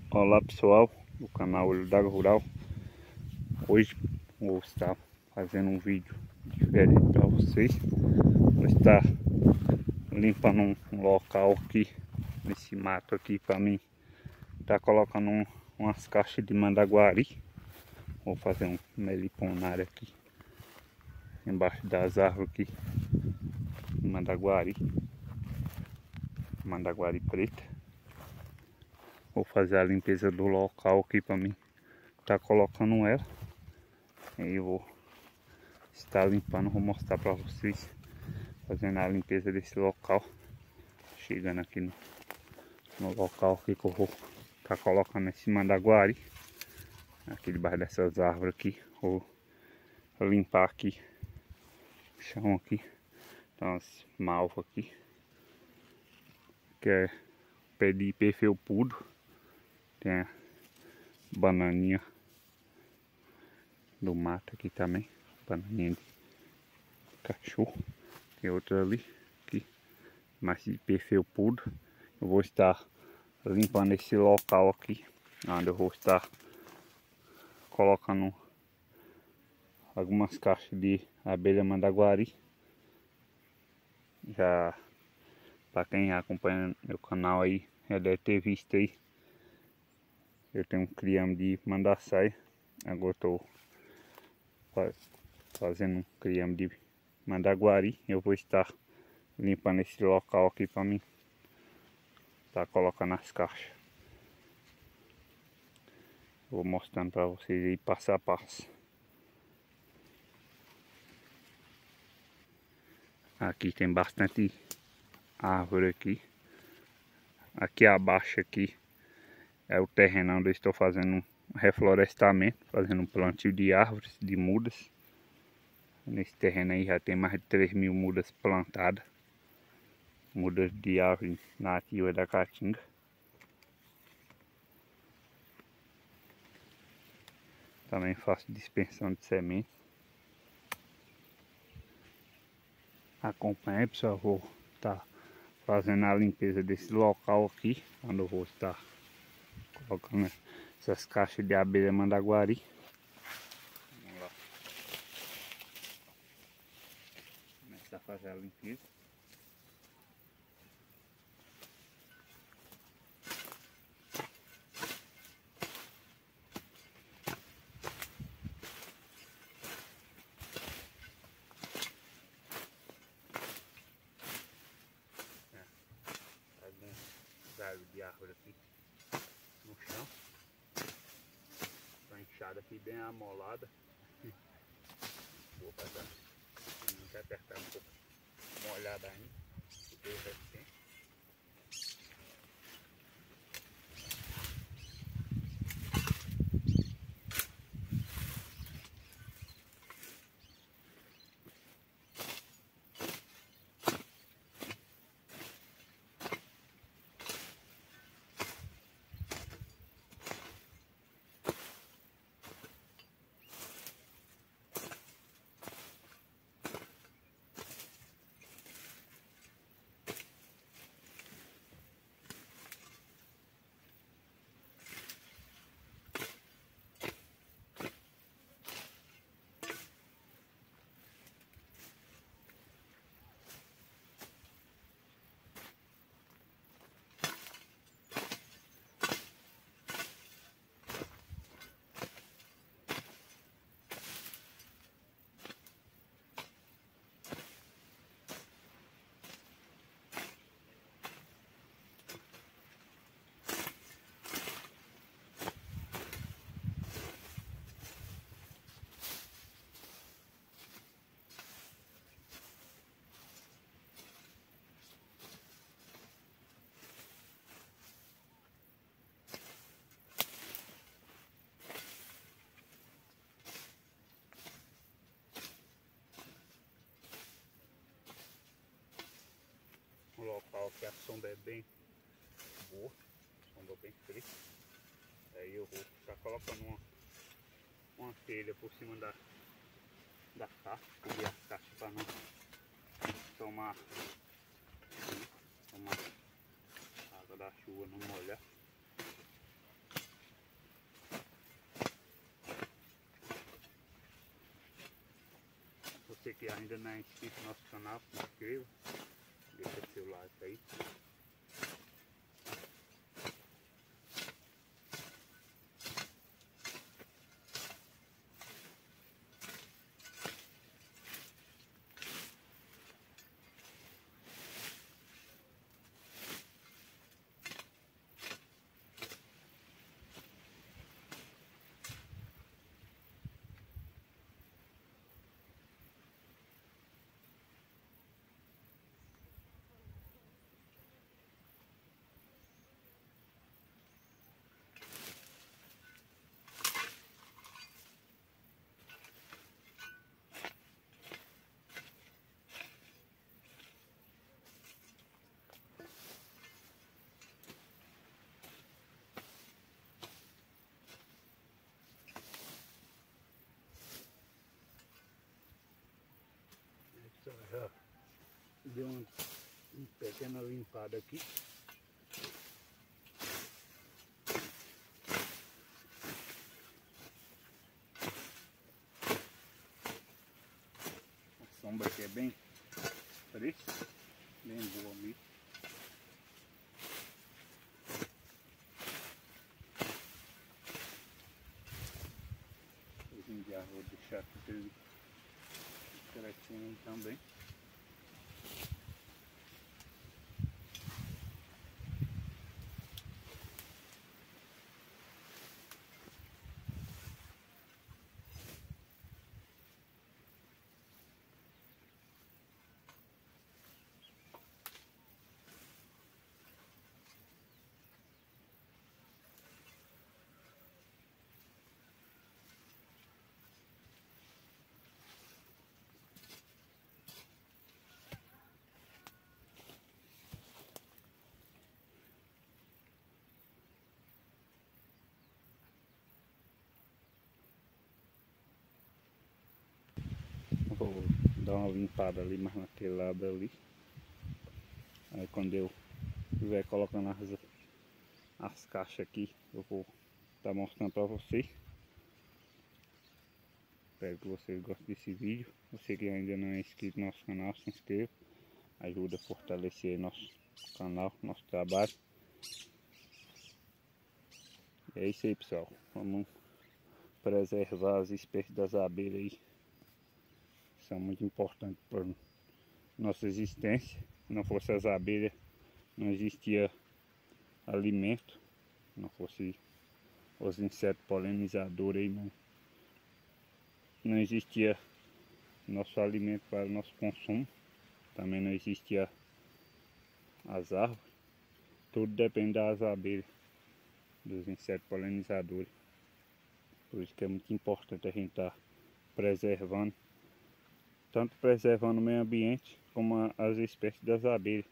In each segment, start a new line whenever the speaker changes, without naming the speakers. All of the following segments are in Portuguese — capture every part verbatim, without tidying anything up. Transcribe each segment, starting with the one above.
Olá pessoal do canal Olho d'Água Rural. Hoje vou estar fazendo um vídeo diferente para vocês. Vou estar limpando um, um local aqui nesse mato aqui para mim. Tá colocando um, umas caixas de mandaguari. Vou fazer um meliponário aqui embaixo das árvores aqui. Mandaguari, mandaguari preta. Vou fazer a limpeza do local aqui para mim. Tá colocando ela. Aí eu vou estar limpando, vou mostrar para vocês fazendo a limpeza desse local. Chegando aqui no, no local aqui que eu vou estar tá colocando esse mandaguari. Aqui debaixo dessas árvores aqui. Vou limpar aqui o chão aqui. Então as malvas aqui. Que é pé de ipê felpudo. Tem a bananinha do mato aqui também. Bananinha de cachorro. Tem outra ali. Aqui. Mais de ipê felpudo. Eu vou estar limpando esse local aqui. Onde eu vou estar colocando algumas caixas de abelha mandaguari. Já para quem acompanha meu canal aí, já deve ter visto aí. Eu tenho um criame de mandaçaia. Agora estou fazendo um criame de mandaguari. Eu vou estar limpando esse local aqui para mim. Tá colocando as caixas. Vou mostrando para vocês aí passo a passo. Aqui tem bastante árvore aqui. Aqui abaixo aqui é o terreno onde eu estou fazendo um reflorestamento, fazendo um plantio de árvores, de mudas. Nesse terreno aí já tem mais de três mil mudas plantadas. Mudas de árvore nativa da caatinga. Também faço dispersão de sementes. Acompanhe, pessoal, vou estar fazendo a limpeza desse local aqui, onde eu vou estar colocando essas caixas de abelha mandaguari. Vamos lá. Começar a fazer a limpeza. Galho de árvore aqui no chão. Tá inchada aqui bem amolada. Vou fazer muito apertar um pouco molhada ainda. Porque já tem. Um local que a sombra é bem boa, sombra bem fresca. Aí eu vou estar colocando uma, uma telha por cima da, da caixa, cobrir a caixa para não tomar, tomar água da chuva, não molhar. Você que ainda não é inscrito no nosso canal, se inscreva, deixa seu like aí. Já deu uma, uma pequena limpada aqui. A sombra aqui é bem fresca, bem boa mesmo. Hoje em dia vou deixar ele crescendo também. Vou dar uma limpada ali mais naquele lado ali. Aí quando eu estiver colocando as, as caixas aqui, eu vou estar mostrando para vocês. Espero que vocês gostem desse vídeo. Você que ainda não é inscrito no nosso canal, se inscreva. Ajuda a fortalecer nosso canal, nosso trabalho. E é isso aí, pessoal. Vamos preservar as espécies das abelhas aí. São muito importantes para nossa existência. Se não fosse as abelhas, não existia alimento. Se não fosse os insetos polinizadores aí, não, não existia nosso alimento para o nosso consumo. Também não existia as árvores. Tudo depende das abelhas, dos insetos polinizadores. Por isso que é muito importante a gente estar preservando, tanto preservando o meio ambiente como a, as espécies das abelhas.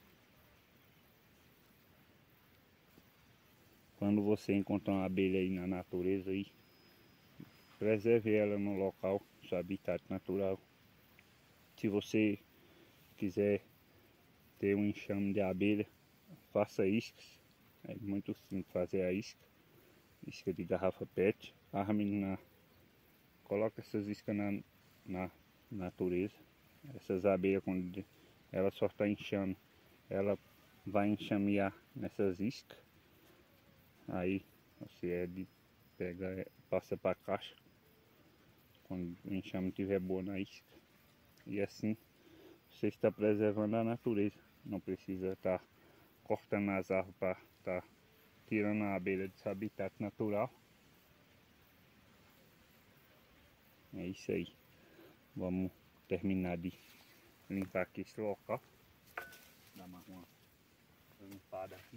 Quando você encontrar uma abelha aí na natureza, aí, preserve ela no local, seu habitat natural. Se você quiser ter um enxame de abelha, faça iscas. É muito simples fazer a isca. Isca de garrafa pet. Arme na... Coloca essas iscas na, na natureza. Essas abelhas, quando ela só está inchando, ela vai enxamear nessas iscas. Aí você é de pega, passa para a caixa quando o enxame estiver boa na isca. E assim você está preservando a natureza. Não precisa estar tá cortando as árvores para estar tá tirando a abelha do seu habitat natural. É isso aí. Vamos terminar de limpar aqui esse local. Dar mais uma limpada aqui.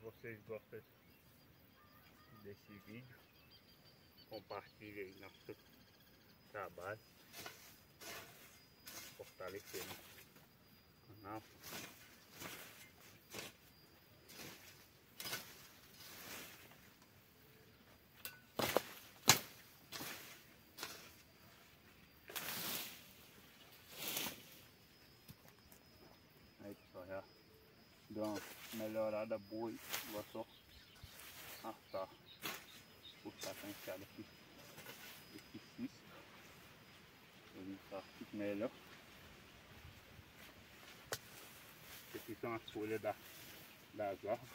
vocês gostam desse vídeo, compartilhe aí nosso trabalho, fortalecer o canal. Aí pessoal, já deu uma melhorada boa aí. Agora só assar, puxar essa enxada aqui, esse cisco, ele tá melhor. Aqui são as folhas da, das árvores.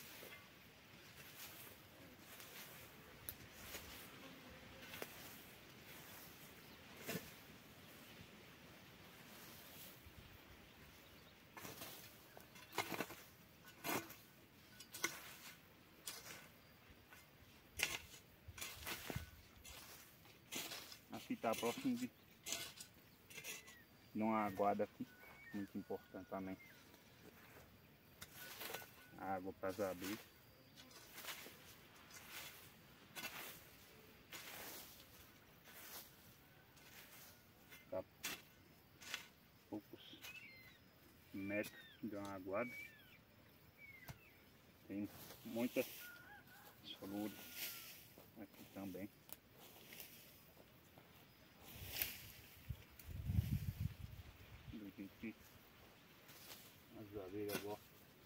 Aqui tá próximo de, de uma aguada aqui, muito importante também. Água para as abelhas. Tá poucos metros de uma aguada. Tem muitas flores aqui também. Aqui as abelhas gostam.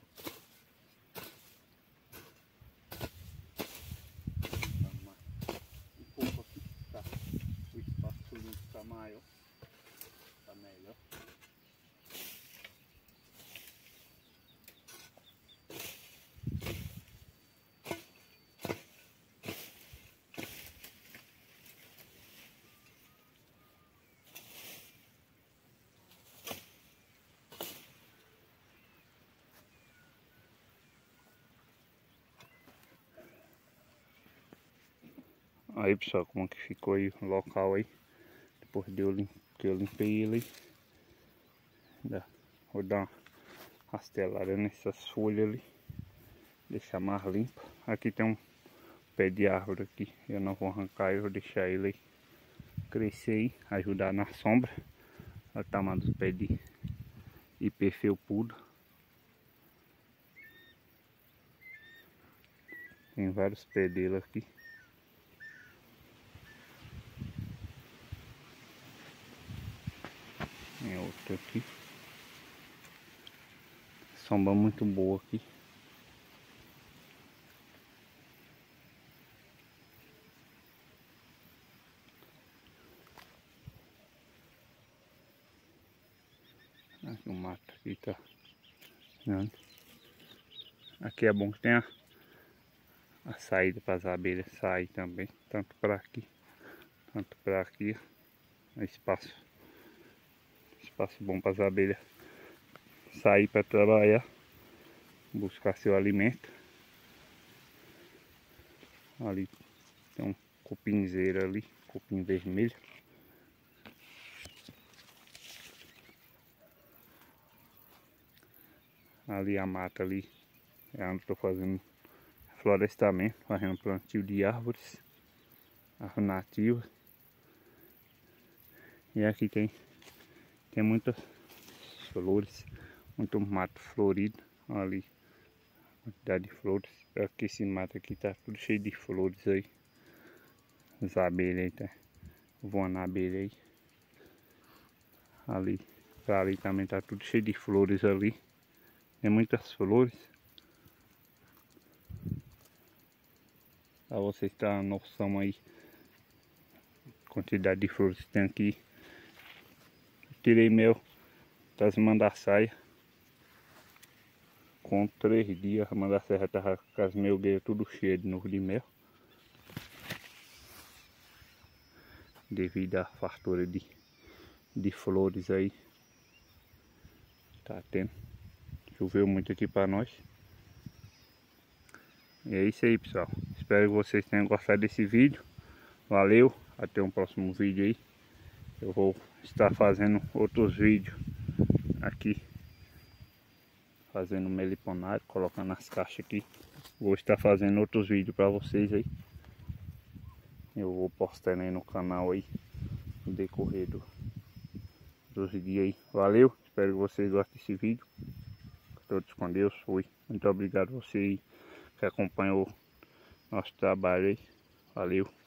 Um pouco aqui tá, o espaço limpo tá maior, tá melhor. Aí pessoal, como que ficou aí o local aí, depois de eu, lim que eu limpei ele aí. Vou dar uma rastelada nessas folhas ali, deixar mais limpo. Aqui tem um pé de árvore aqui, eu não vou arrancar, eu vou deixar ele aí crescer aí, ajudar na sombra. Olha o tamanho dos pés de ipê felpudo. Tem vários pés dele aqui. Tem outro aqui. Sombra muito boa aqui. Aqui o mato aqui tá. Aqui é bom que tem a, a saída para as abelhas sair também. Tanto para aqui, tanto para aqui. Espaço. Espaço bom para as abelhas sair para trabalhar, buscar seu alimento. Ali tem um cupinzeiro ali, cupim vermelho. Ali a mata ali é onde estou fazendo florestamento, fazendo plantio de árvores, árvores nativas. E aqui tem, tem muitas flores, muito mato florido ali, quantidade de flores. Aqui esse mato aqui tá tudo cheio de flores aí. As abelhas aí tá voando a abelha aí. Ali, pra ali também tá tudo cheio de flores ali. Tem muitas flores. Pra vocês terem uma noção aí, quantidade de flores que tem aqui. Tirei meu das mandaçaia. Com três dias a mandaçaia tava com as melgueiras tudo cheio de novo de mel. Devido à fartura de, de flores aí. Tá tendo. Choveu muito aqui pra nós. E é isso aí, pessoal. Espero que vocês tenham gostado desse vídeo. Valeu. Até um próximo vídeo aí. Eu vou estar fazendo outros vídeos aqui. Fazendo meliponário, colocando as caixas aqui. vou estar fazendo outros vídeos para vocês aí. Eu vou postando aí no canal aí no decorrer do, dos dias aí. Valeu, espero que vocês gostem desse vídeo. Todos com Deus, fui. Muito obrigado a você aí que acompanhou nosso trabalho aí. Valeu.